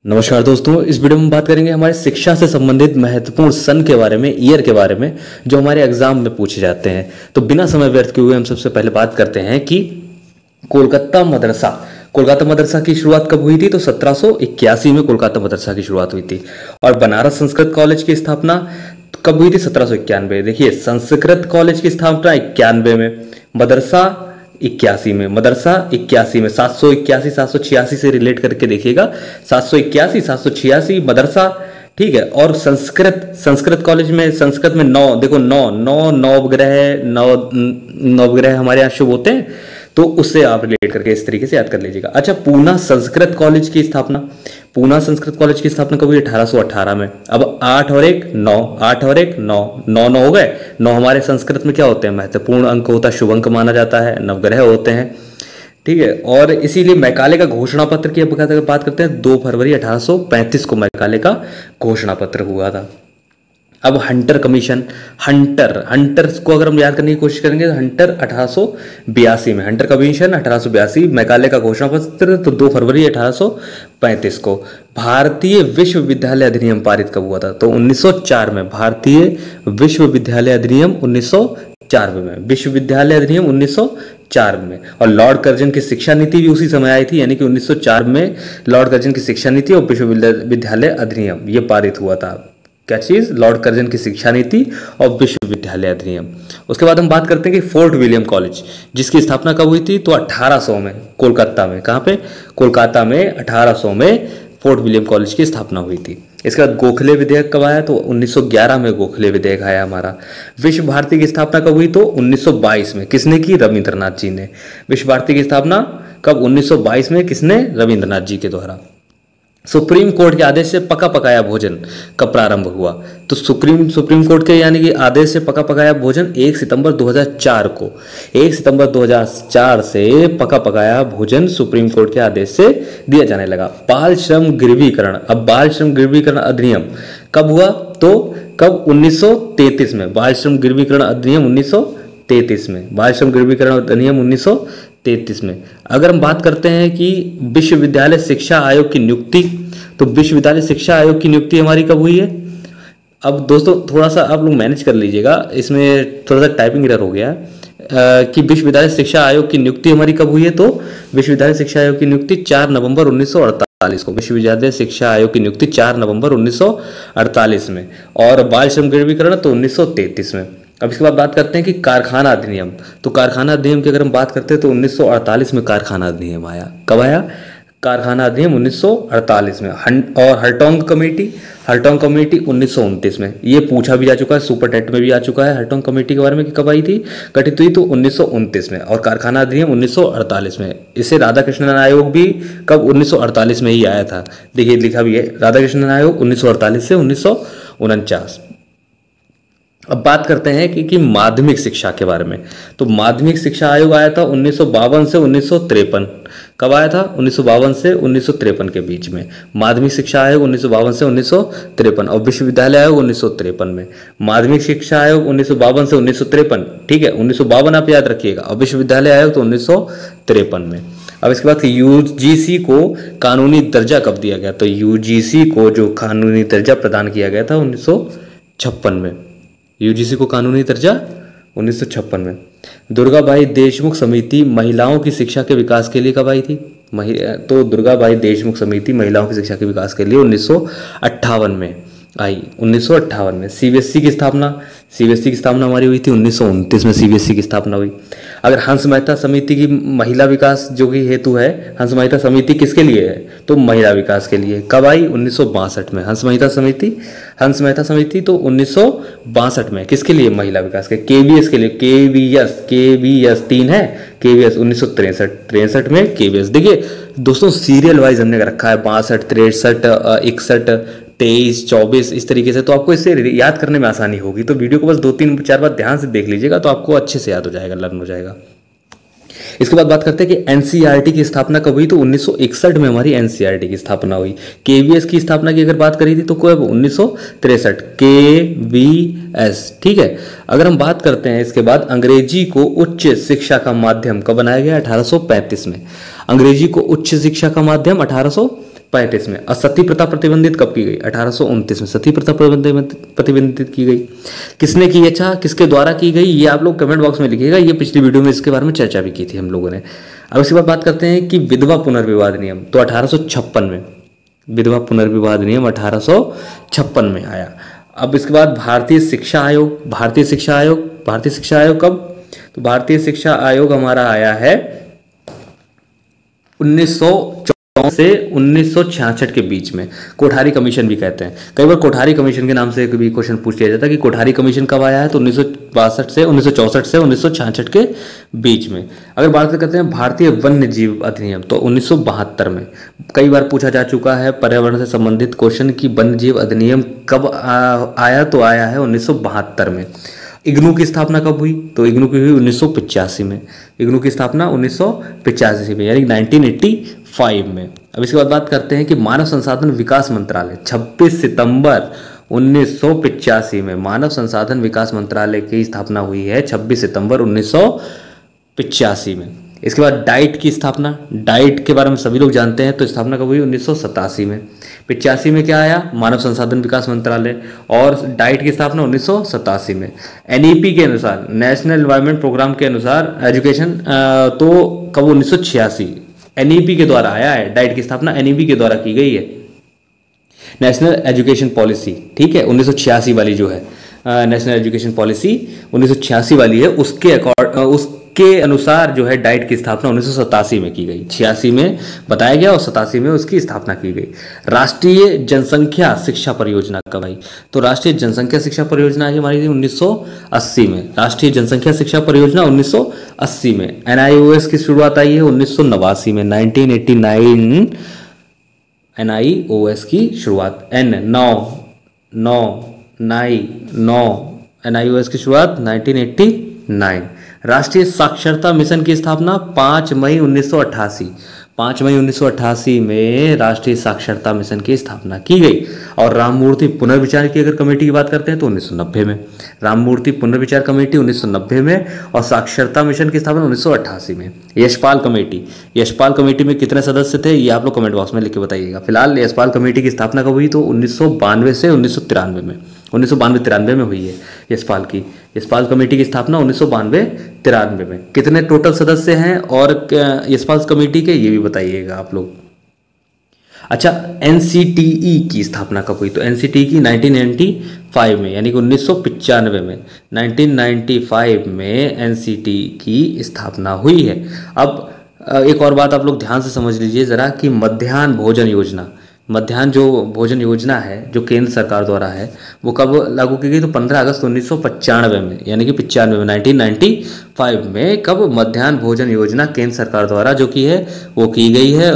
नमस्कार दोस्तों, इस वीडियो में बात करेंगे हमारे शिक्षा से संबंधित महत्वपूर्ण सन के बारे में, ईयर के बारे में, जो हमारे एग्जाम में पूछे जाते हैं। तो बिना समय व्यर्थ किए हुए हम सबसे पहले बात करते हैं कि कोलकाता मदरसा की शुरुआत कब हुई थी। तो 1781 में कोलकाता मदरसा की शुरुआत हुई थी। और बनारस संस्कृत कॉलेज की स्थापना कब हुई थी? 1791। देखिए, संस्कृत कॉलेज की स्थापना 91 में, मदरसा 81 में, 781 786 से रिलेट करके देखिएगा। 781 786 मदरसा, ठीक है। और संस्कृत कॉलेज में, संस्कृत में 9, देखो 9 नवग्रह हमारे यहाँ शुभ होते हैं, तो उससे आप रिलेट करके इस तरीके से याद कर लीजिएगा। अच्छा, पूना संस्कृत कॉलेज की स्थापना कब हुई? 1818 में। अब 8 और 1 9, 8 और 1 9, 9 हो गए। 9 हमारे संस्कृत में क्या होते हैं? महत्वपूर्ण अंक होता है, शुभ अंक माना जाता है, नवग्रह होते हैं, ठीक है। और इसीलिए मैकाले का घोषणा पत्र की बात करते हैं। 2 फरवरी 1835 को मैकाले का घोषणा पत्र हुआ था। अब हंटर कमीशन, हंटर को अगर हम याद करने की कोशिश करेंगे तो हंटर 1882 में, हंटर कमीशन 1882, मैकाले का घोषणा पत्र तो 2 फरवरी 1835 को। भारतीय विश्वविद्यालय अधिनियम पारित कब हुआ था? तो 1904 में। भारतीय विश्वविद्यालय अधिनियम 1904 में, विश्वविद्यालय अधिनियम 1904 में। और लॉर्ड कर्जन की शिक्षा नीति भी उसी समय आई थी, यानी कि 1904 में लॉर्ड कर्जन की शिक्षा नीति और विश्वविद्यालय अधिनियम ये पारित हुआ था। क्या चीज? लॉर्ड कर्जन की शिक्षा नीति और विश्वविद्यालय अधिनियम। उसके बाद हम बात करते हैं कि फोर्ट विलियम कॉलेज, जिसकी स्थापना कब हुई थी? तो 1800 में, कोलकाता में। कहाँ पे? कोलकाता में 1800 में फोर्ट विलियम कॉलेज की स्थापना हुई थी। इसके बाद गोखले विधेयक कब आया? तो 1911 में गोखले विधेयक आया हमारा। विश्व भारती की स्थापना कब हुई? तो 1922 में। किसने की? रविंद्रनाथ जी ने। विश्व भारती की स्थापना कब? 1922 में। किसने? रविंद्रनाथ जी के द्वारा। सुप्रीम कोर्ट के आदेश से पका पकाया भोजन कब प्रारंभ हुआ? तो सुप्रीम कोर्ट के यानी कि आदेश से पका पकाया भोजन 1 सितंबर 2004 को, 1 सितंबर 2004 से पका पकाया भोजन सुप्रीम कोर्ट के आदेश से दिया जाने लगा। बाल श्रम गिरवीकरण, अब बाल श्रम गिरवीकरण अधिनियम कब हुआ? तो कब? 1933 में। बाल श्रम गिरवीकरण अधिनियम 1933 में, बाल श्रम गिरवीकरण अधिनियम 1933 में। अगर हम बात करते हैं कि विश्वविद्यालय शिक्षा आयोग की नियुक्ति, तो विश्वविद्यालय शिक्षा आयोग की नियुक्ति हमारी कब हुई है? अब दोस्तों थोड़ा सा आप लोग मैनेज कर लीजिएगा, इसमें थोड़ा सा टाइपिंग एरर हो गया कि विश्वविद्यालय शिक्षा आयोग की नियुक्ति हमारी कब हुई है? तो विश्वविद्यालय शिक्षा आयोग की नियुक्ति 4 नवंबर 1948 को, विश्वविद्यालय शिक्षा आयोग की नियुक्ति 4 नवंबर 1948 में। और बाल श्रम गिरवीकरण तो 1933 में। अब इसके बाद बात करते हैं कि कारखाना अधिनियम, तो कारखाना अधिनियम की अगर हम बात करते हैं तो 1948 में कारखाना अधिनियम आया। कब आया? कारखाना अधिनियम 1948 में। और हर्टोंग कमेटी 1929 में। ये पूछा भी जा चुका है, सुपर टेट में भी आ चुका है हर्टोंग कमेटी के बारे में कि कब आई थी, गठित हुई, तो 1929 में। और कारखाना अधिनियम 1948 में। इसे राधा कृष्णन आयोग भी कब? 1948 में ही आया था। देखिए लिखा भी है, राधा कृष्णन आयोग 1948 से 1949। अब बात करते हैं कि माध्यमिक शिक्षा के बारे में। तो माध्यमिक शिक्षा आयोग आया था 1952 से 1953। कब आया था? 1952 से 1953 के बीच में माध्यमिक शिक्षा आयोग 1952 से 1953। और विश्वविद्यालय आयोग 1953 में। माध्यमिक शिक्षा आयोग 1952 से 1953, ठीक है, 1952 आप याद रखिएगा। और विश्वविद्यालय आयोग तो 1953 में। अब इसके बाद यूजीसी को कानूनी दर्जा कब दिया गया? तो यूजीसी को जो कानूनी दर्जा प्रदान किया गया था 1956 में। यूजीसी को कानूनी दर्जा 1956 में। दुर्गाबाई देशमुख समिति महिलाओं की शिक्षा के विकास के लिए कब आई थी? तो दुर्गाबाई देशमुख समिति महिलाओं की शिक्षा के विकास के लिए 1958 में आई, 1958 में। सीबीएसई की स्थापना हमारी हुई थी 1929 में, सीबीएसई की स्थापना हुई। अगर हंस मेहता समिति की महिला विकास जो कि हेतु है, हंस मेहता समिति किसके लिए है? तो महिला विकास के लिए। कब आई? 1962 में। हंस मेहता समिति तो 1962 में। किसके लिए? महिला विकास के। केवीएस के लिए, केवीएस 3 है, केवीएस 1963 में केवीएस। देखिए दोस्तों, सीरियल वाइज हमने रखा है 62, 63, 61, 23, 24, इस तरीके से, तो आपको इससे याद करने में आसानी होगी। तो वीडियो को बस 2-3-4 बार ध्यान से देख लीजिएगा, तो आपको अच्छे से याद हो जाएगा, लर्न हो जाएगा। इसके बाद बात करते हैं कि एनसीईआरटी की स्थापना कब हुई? तो 1961 में हमारी एनसीईआरटी की स्थापना हुई। केवीएस की स्थापना की अगर बात करी थी तो कब? 1963, केवीएस, ठीक है। अगर हम बात करते हैं इसके बाद अंग्रेजी को उच्च शिक्षा का माध्यम कब बनाया गया? 1835 में। अंग्रेजी को उच्च शिक्षा का माध्यम 1835 1835 में। और सती प्रथा प्रतिबंधित कब की गई? 1829 में सती प्रथा प्रतिबंधित की गई। किसने की? अच्छा, किसके द्वारा की गई, ये आप लोग कमेंट बॉक्स में लिखिएगा। ये पिछली वीडियो में इसके बारे में चर्चा भी की थी हम लोगों ने। अब इसके बाद बात करते हैं कि विधवा पुनर्विवाह अधिनियम, तो 1856 में विधवा पुनर्विवाह अधिनियम 1856 में आया। अब इसके बाद भारतीय शिक्षा आयोग, भारतीय शिक्षा आयोग कब? तो भारतीय शिक्षा आयोग हमारा आया है 1954 से 1966 के बीच में। कोठारी कमीशन भी कहते हैं, कई बार कोठारी कमीशन के नाम से भी क्वेश्चन पूछ लिया जाता है कि कोठारी कमीशन कब आया है, तो 1962 से 1964 से 1966 के बीच में। अगर बात करते हैं भारतीय वन्य जीव अधिनियम, तो 1972 में। कई बार पूछा जा चुका है पर्यावरण से संबंधित क्वेश्चन कि वन्य जीव अधिनियम कब आया, तो आया है 1972 में। इग्नू की स्थापना कब हुई? तो इग्नू की हुई 1985 में। इग्नू की स्थापना 1985 में, यानी 1985 में। अब इसके बाद बात करते हैं कि मानव संसाधन विकास मंत्रालय 26 सितंबर 1985 में मानव संसाधन विकास मंत्रालय की स्थापना हुई है 26 सितंबर 1985 में। इसके बाद डाइट की स्थापना, डाइट के बारे में सभी लोग जानते हैं, तो स्थापना कब हुई? 1987 में। 85 में क्या आया? मानव संसाधन विकास मंत्रालय, और डाइट की स्थापना 1987 में। एनईपी के अनुसार, नेशनल एनवायरनमेंट प्रोग्राम के अनुसार एजुकेशन, तो कब? 1986 एनईपी के द्वारा आया है। डाइट की स्थापना एनईपी के द्वारा की गई है, नेशनल एजुकेशन पॉलिसी, ठीक है, 1986 वाली जो है नेशनल एजुकेशन पॉलिसी 1986 वाली है, उसके अनुसार जो है डाइट की स्थापना 1987 में की गई। 86 में बताया गया और 87 में उसकी स्थापना की गई। राष्ट्रीय जनसंख्या शिक्षा परियोजना कब आई? तो राष्ट्रीय जनसंख्या शिक्षा परियोजना आई हमारी 1980 में। राष्ट्रीय जनसंख्या शिक्षा परियोजना 1980 में। एनआईओएस की शुरुआत आई है 1989 में, 1989 एनआईओएस की शुरुआत। एनआईओएस की शुरुआत 1989। राष्ट्रीय साक्षरता मिशन की स्थापना 5 मई 1988। 5 मई 1988 में राष्ट्रीय साक्षरता मिशन की स्थापना की गई। और राममूर्ति पुनर्विचार की अगर कमेटी की बात करते हैं तो 1990 में। राममूर्ति पुनर्विचार कमेटी 1990 में, और साक्षरता मिशन की स्थापना 1988 में। यशपाल कमेटी में कितने सदस्य थे, ये आप लोग कमेंट बॉक्स में लिख के बताइएगा। फिलहाल यशपाल कमेटी की स्थापना कब हुई? तो 1992 से 1993 में, 1992-93 में हुई है यशपाल कमेटी की स्थापना 1992-93 में। कितने टोटल सदस्य हैं और यशपाल कमेटी के, ये भी बताइएगा आप लोग। अच्छा, एनसीटीई की स्थापना कब हुई? तो एनसीटीई की 1995 में, यानी कि 1995 में, 1995 में एनसीटीई की स्थापना हुई है। अब एक और बात आप लोग ध्यान से समझ लीजिए ज़रा कि मध्याह्न जो भोजन योजना है जो केंद्र सरकार द्वारा है, वो कब लागू की गई? तो 15 अगस्त 1995 में, यानी कि 95 में, 1995 में। कब? मध्याह्न भोजन योजना केंद्र सरकार द्वारा जो की है वो की गई है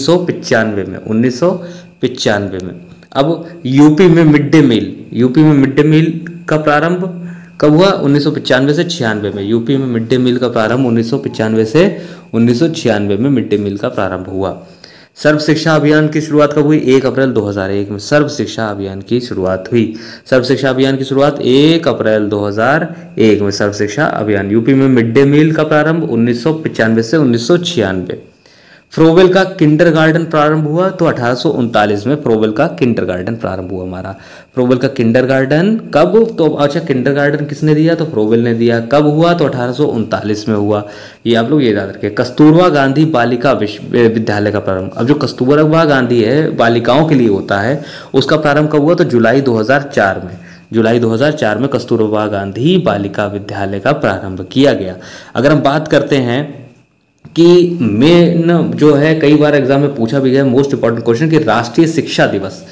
1995 में। अब यूपी में मिड डे मील का प्रारंभ कब हुआ? 1995 से 96 में। यूपी में मिड डे मील का प्रारंभ 1995 से 1996 में मिड डे मील का प्रारंभ हुआ। सर्व शिक्षा अभियान की शुरुआत कब हुई? 1 अप्रैल 2001 में सर्व शिक्षा अभियान की शुरुआत हुई। सर्व शिक्षा अभियान की शुरुआत 1 अप्रैल 2001 में सर्व शिक्षा अभियान। यूपी में मिड डे मील का प्रारंभ 1995 से 1996। फ्रोवेल का किंडरगार्टन प्रारंभ हुआ तो 1839 में फ्रोवेल का किंडरगार्टन प्रारंभ हुआ हमारा। फ्रोवेल का किंडरगार्टन कब? तो अच्छा, किंडरगार्टन किसने दिया? तो फ्रोवेल ने दिया। कब हुआ? तो 1839 में हुआ। ये आप लोग याद रखें। कस्तूरबा गांधी बालिका विद्यालय का प्रारंभ, अब जो कस्तूरबा गांधी है बालिकाओं के लिए होता है, उसका प्रारंभ कब हुआ? तो जुलाई 2004 में। जुलाई 2004 में कस्तूरबा गांधी बालिका विद्यालय का प्रारंभ किया गया। अगर हम बात करते हैं कि मेन जो है, कई बार एग्जाम में पूछा भी गया मोस्ट इंपॉर्टेंट क्वेश्चन कि राष्ट्रीय शिक्षा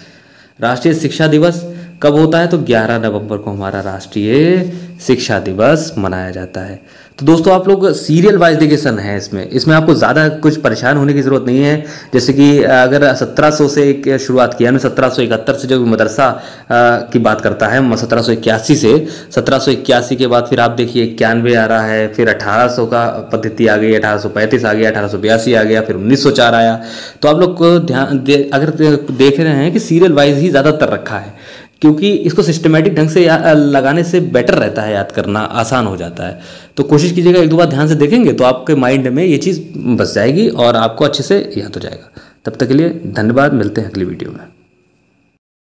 दिवस कब होता है? तो 11 नवंबर को हमारा राष्ट्रीय शिक्षा दिवस मनाया जाता है। तो दोस्तों आप लोग सीरियल वाइज एजुकेशन है इसमें आपको ज़्यादा कुछ परेशान होने की ज़रूरत नहीं है। जैसे कि अगर 1700 से एक शुरुआत किया ना, 1771 से जो मदरसा की बात करता है, 1781 से 1781 के बाद फिर आप देखिए 91 आ रहा है, फिर 1800 का पद्धति आ गई, 1835 आ गया, 1882 आ गया, फिर 1904 आया। तो आप लोग को ध्यान अगर देख रहे हैं कि सीरियल वाइज ही ज़्यादातर रखा है, क्योंकि इसको सिस्टमेटिक ढंग से लगाने से बेटर रहता है, याद करना आसान हो जाता है। तो कोशिश कीजिएगा, एक दो बार ध्यान से देखेंगे तो आपके माइंड में ये चीज़ बस जाएगी और आपको अच्छे से याद हो जाएगा। तब तक के लिए धन्यवाद, मिलते हैं अगली वीडियो में।